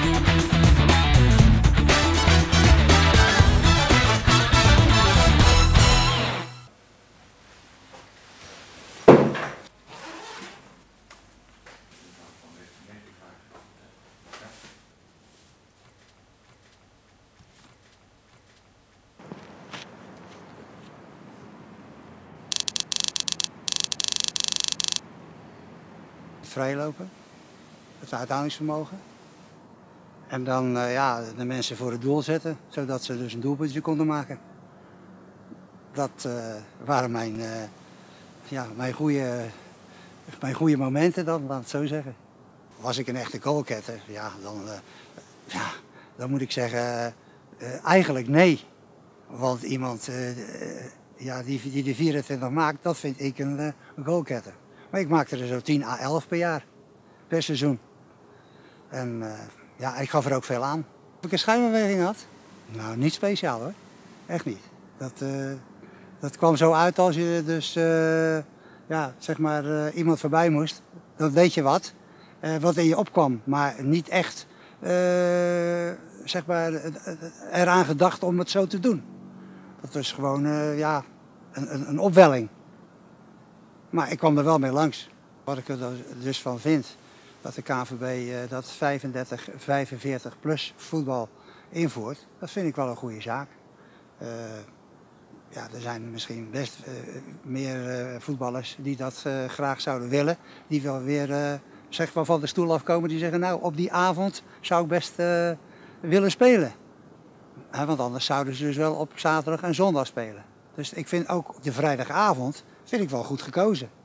Vrijlopen, het uithoudingsvermogen. En dan ja, de mensen voor het doel zetten, zodat ze dus een doelpuntje konden maken. Dat waren ja, mijn goede momenten dan, laat het zo zeggen. Was ik een echte goalgetter, ja, dan moet ik zeggen, eigenlijk nee. Want iemand ja, die de 24 maakt, dat vind ik een goalgetter. Maar ik maakte er zo 10 à 11 per jaar, per seizoen. En ja, ik gaf er ook veel aan. Of ik een schijnbeweging had? Nou, niet speciaal hoor. Echt niet. Dat kwam zo uit als je dus ja, zeg maar, iemand voorbij moest. Dan weet je wat in je opkwam, maar niet echt zeg maar, eraan gedacht om het zo te doen. Dat was gewoon ja, een opwelling. Maar ik kwam er wel mee langs. Wat ik er dus van vind, dat de KNVB dat 35, 45 plus voetbal invoert, dat vind ik wel een goede zaak. Ja, er zijn misschien best meer voetballers die dat graag zouden willen. Die wel weer zeg maar van de stoel afkomen, die zeggen nou op die avond zou ik best willen spelen. Want anders zouden ze dus wel op zaterdag en zondag spelen. Dus ik vind ook de vrijdagavond vind ik wel goed gekozen.